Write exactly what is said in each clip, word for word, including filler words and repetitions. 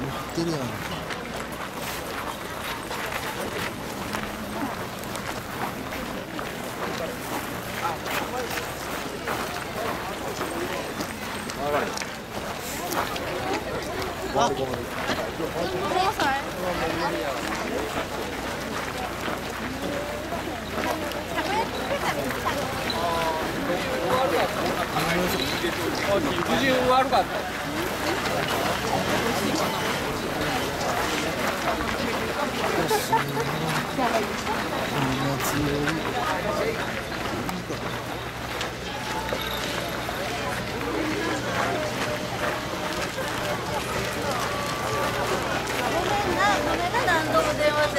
ってるやん。あ、 肉汁悪かった。 何度も電話して、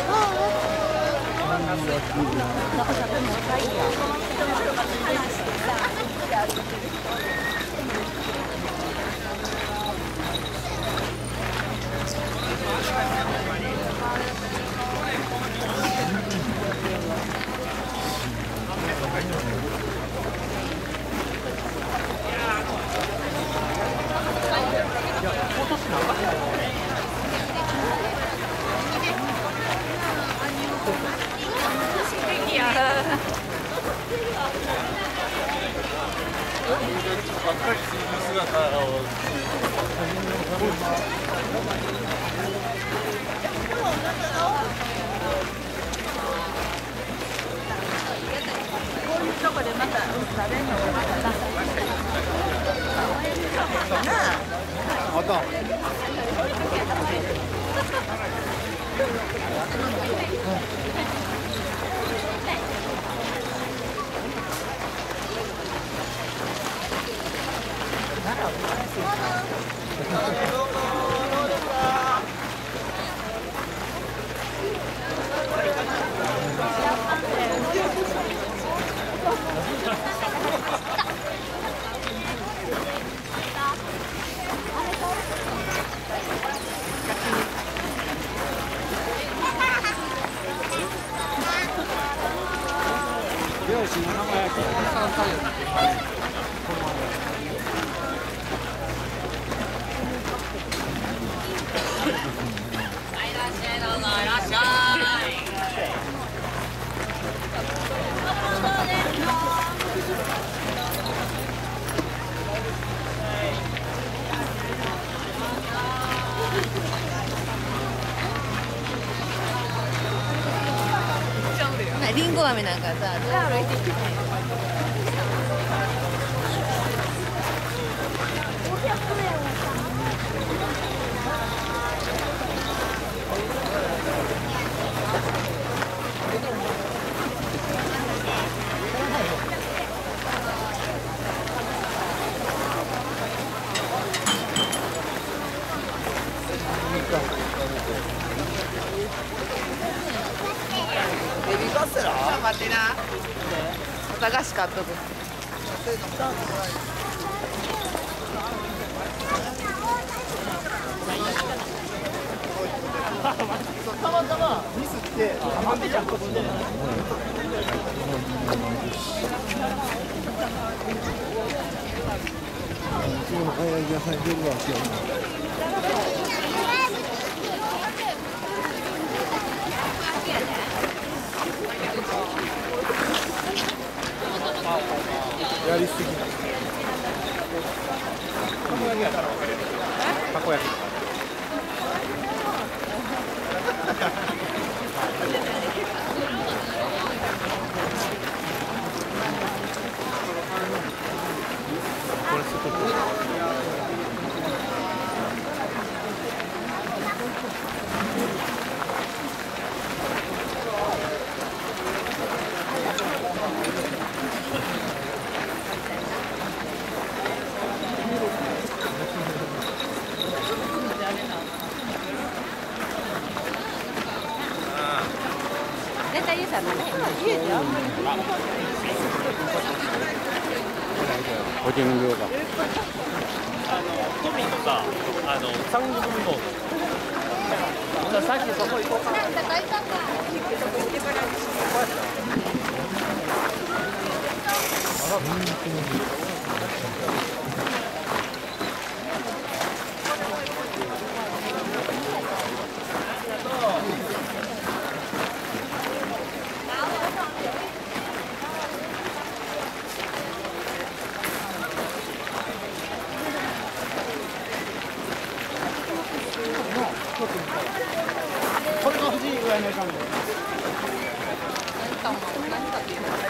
りんご飴なんかさ、 ベビーカステラ？ 待ってな。お駄菓子買っとく。 たまたまミスってハマってちゃうことで。今日の早い野菜出るわけよ。やりすぎ。たこ焼きやったら分かる。たこ焼き。これすごく。 絶対ゆうさんのね、家であんまり。 お手の量が。 あの都民のさ、あの三国の。じゃあさっきそこ行こうかな。 これが藤井ぐらいの感じ。 何かも何かっていうの。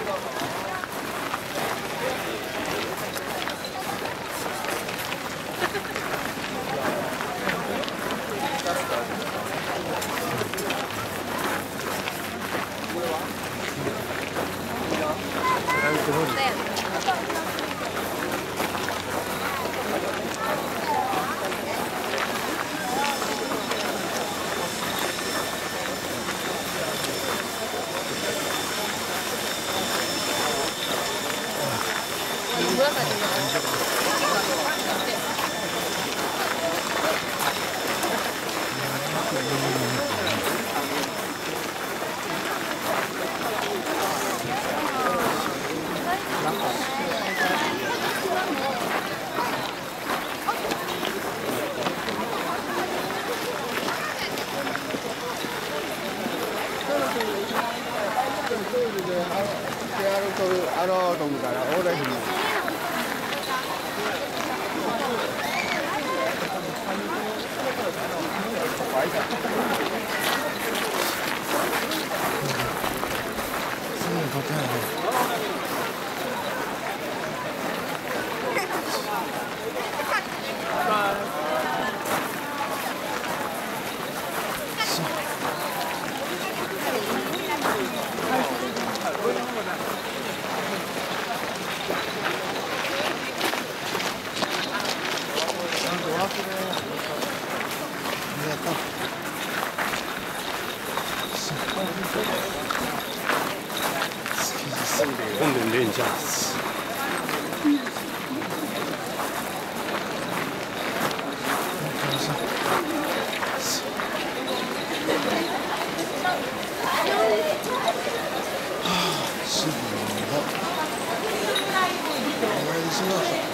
あろうと思ったら大台に。 本殿レンジャーズ。 お参りしました。